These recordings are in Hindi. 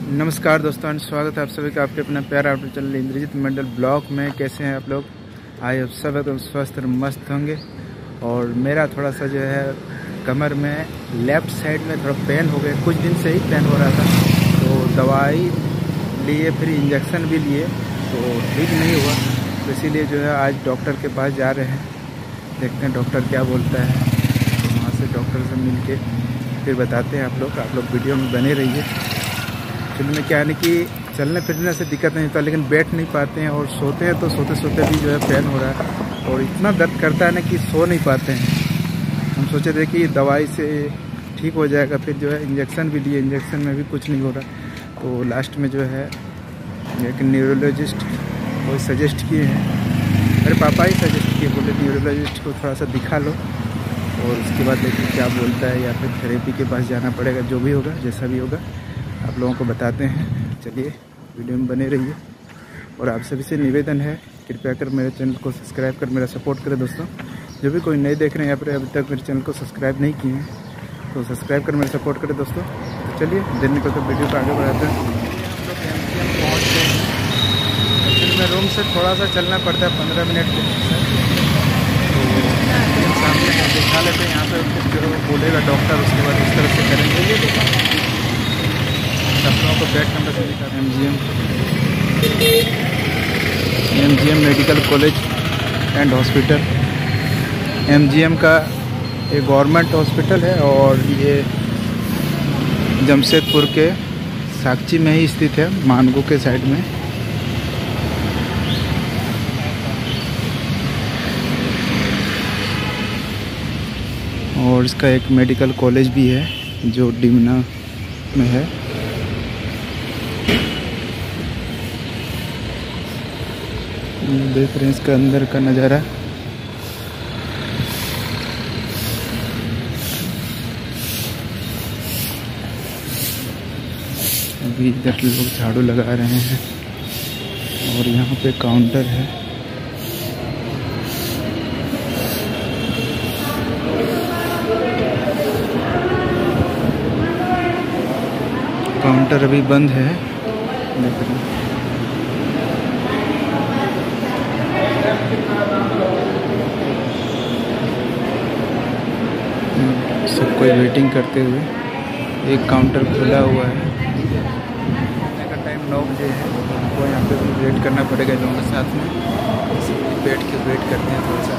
नमस्कार दोस्तों, स्वागत है आप सभी का आपके अपना प्यारा auto channel Indrajit Mandal blog में। कैसे हैं आप लोग? आए अब सब एकदम स्वस्थ और मस्त होंगे। और मेरा थोड़ा सा जो है कमर में लेफ़्ट साइड में थोड़ा पेन हो गया, कुछ दिन से ही पेन हो रहा था। तो दवाई लिए, फिर इंजेक्शन भी लिए तो ठीक नहीं हुआ। तो इसीलिए जो है आज डॉक्टर के पास जा रहे हैं, देखते हैं डॉक्टर क्या बोलता है। तो वहाँ से डॉक्टर से मिल के फिर बताते हैं आप लोग वीडियो में बने रहिए। एक्चुअली में क्या है कि चलने फिरने से दिक्कत नहीं होता, लेकिन बैठ नहीं पाते हैं और सोते हैं तो सोते सोते भी जो है पेन हो रहा है और इतना दर्द करता है ना कि सो नहीं पाते हैं। हम सोचे थे कि दवाई से ठीक हो जाएगा, फिर जो है इंजेक्शन भी लिए, इंजेक्शन में भी कुछ नहीं हो रहा। तो लास्ट में जो है एक न्यूरोलॉजिस्ट वो सजेस्ट किए हैं, मेरे पापा ही सजेस्ट किए, बोले न्यूरोलॉजिस्ट को थोड़ा सा दिखा लो और उसके बाद देखिए क्या बोलता है, या फिर थेरेपी के पास जाना पड़ेगा। जो भी होगा, जैसा भी होगा आप लोगों को बताते हैं। चलिए वीडियो में बने रहिए। और आप सभी से निवेदन है, कृपया कर मेरे चैनल को सब्सक्राइब कर मेरा सपोर्ट करें। दोस्तों जो भी कोई नए देख रहे हैं यहाँ पर अभी तक मेरे चैनल को सब्सक्राइब नहीं किए हैं तो सब्सक्राइब कर मेरा सपोर्ट करें दोस्तों। तो चलिए देर निकल कर वीडियो को आगे बढ़ाते हैं। हम लोग MGM पहुँच गए हैं। एक्चुअली में रूम से थोड़ा सा चलना पड़ता है 15 मिनट के। तो सामने दिखा लेते हैं, यहाँ पर जो बोलेगा डॉक्टर उसके बाद उस तरह से करेंगे। आप लोगों को बैठ नंबर से दिखा रहे हैं। MGM medical college and hospital. MGM का एक गवर्नमेंट हॉस्पिटल है और ये जमशेदपुर के साक्षी में ही स्थित है, मानगो के साइड में। और इसका एक मेडिकल कॉलेज भी है जो डिमना में है। देख रहे हैं इसका अंदर का नज़ारा। अभी इधर लोग झाड़ू लगा रहे हैं और यहाँ पे काउंटर है। काउंटर अभी बंद है, देख रहे हैं। सब कोई वेटिंग करते हुए, एक काउंटर खुला हुआ है। का टाइम 9 बजे है, हमको यहाँ पे भी वेट करना पड़ेगा लोगों के साथ में। बैठ के वेट करते हैं थोड़ा सा,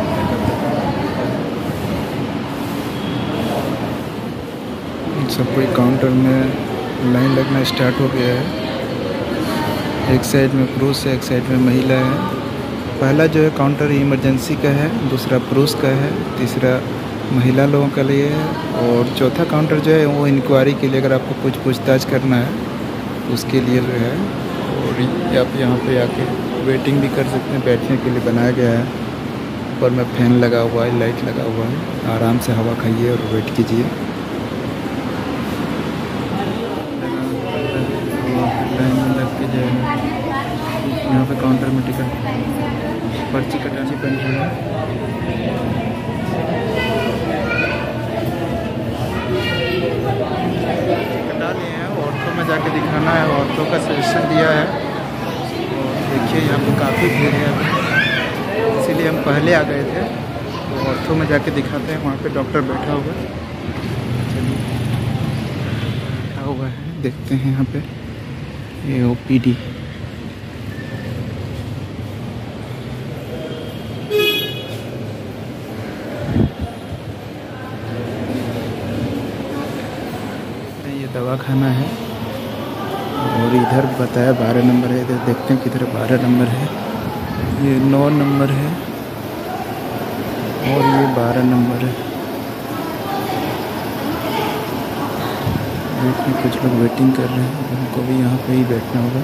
सब कोई काउंटर में लाइन लगना स्टार्ट हो गया है। एक साइड में पुरुष है, एक साइड में महिला है। पहला जो है काउंटर इमरजेंसी का है, दूसरा पुरुष का है, तीसरा महिला लोगों के लिए है और चौथा काउंटर जो है वो इंक्वायरी के लिए, अगर आपको कुछ पूछताछ करना है उसके लिए जो है। और आप यहाँ पे आके वेटिंग भी कर सकते हैं, बैठने के लिए बनाया गया है। ऊपर में फैन लगा हुआ है, लाइट लगा हुआ है, आराम से हवा खाइए और वेट कीजिए। यहाँ पे काउंटर में टिकट पर्ची कटानी पड़ रही है। कटा लिए हैं, ऑर्थो में जाके दिखाना है, ऑर्थो का सजेशन दिया है। और देखिए यहाँ पे काफ़ी भीड़ है अभी, इसीलिए हम पहले आ गए थे। तो ऑर्थो में जाके दिखाते हैं, वहाँ पे डॉक्टर बैठा हुआ है। चलिए बैठा हुआ है, देखते हैं यहाँ पे ये OPD। दवा खाना है और इधर बताया 12 नंबर है। इधर देखते हैं किधर 12 नंबर है, ये 9 नंबर है और ये 12 नंबर है। देखिए कुछ लोग वेटिंग कर रहे हैं, उनको भी यहाँ पे ही बैठना होगा।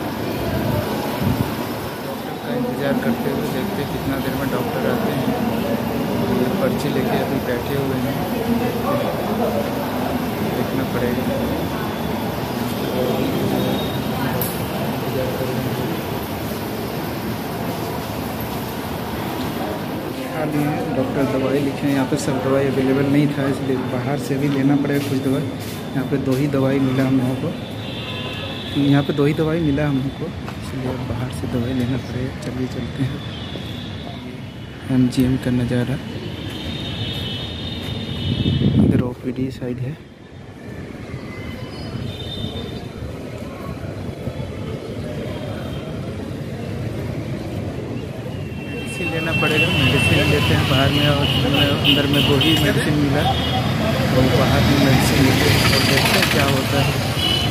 डॉक्टर का इंतज़ार करते हुए देखते हैं कितना देर में डॉक्टर आते हैं। ये पर्ची लेके अभी बैठे हुए हैं, देखना पड़ेगा। खा लिए हैं, डॉक्टर दवाई लिखे हैं। यहाँ पे सब दवाई अवेलेबल नहीं था, इसलिए बाहर से भी लेना पड़ेगा कुछ दवाई। यहाँ पे 2 ही दवाई मिला हम लोगों को। यहाँ पे 2 ही दवाई मिला हमको, इसलिए बाहर से दवाई लेना पड़ेगा। चलिए चलते हैं। MGM का नज़ारा, इधर OPD साइड है। मेडिसिन लेना पड़ेगा, मेडिसिन लेते हैं बाहर में, और अंदर में 2 ही मेडिसिन मिला और बाहर में मेडिसिन लेते हैं और देखते हैं क्या होता है।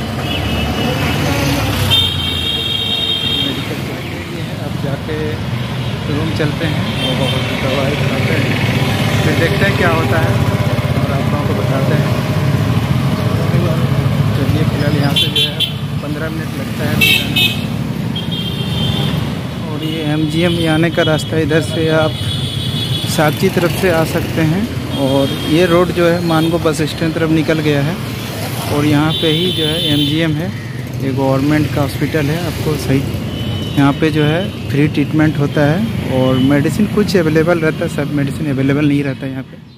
मेडिकल ये है, अब जाके रूम चलते हैं और दवाई खाते हैं, फिर देखते हैं क्या होता है और आप लोगों को बताते हैं। चलिए फिलहाल यहाँ से जो है 15 मिनट लगता है और ये MGM आने का रास्ता इधर से आप साक्षी तरफ से आ सकते हैं। और ये रोड जो है मानगो बस स्टैंड तरफ निकल गया है और यहाँ पे ही जो है MGM है, ये गवर्नमेंट का हॉस्पिटल है। आपको सही यहाँ पे जो है फ्री ट्रीटमेंट होता है और मेडिसिन कुछ अवेलेबल रहता है, सब मेडिसिन अवेलेबल नहीं रहता है यहाँ पे।